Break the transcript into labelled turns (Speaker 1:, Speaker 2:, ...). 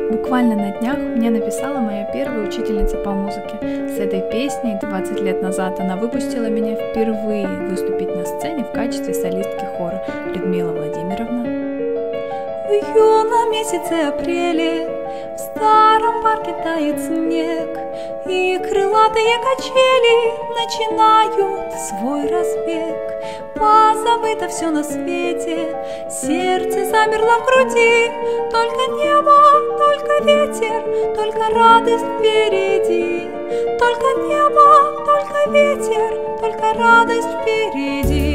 Speaker 1: Буквально на днях мне написала моя первая учительница по музыке. С этой песней 20 лет назад она выпустила меня впервые выступить на сцене в качестве солистки хора. Людмила Владимировна.
Speaker 2: В юном месяце апреле в старом парке тает снег, и крылатые качели начинают свой разбег. Позабыто все на свете, сердце замерло в груди. Только небо, только ветер, только радость впереди. Только небо, только ветер, только радость впереди.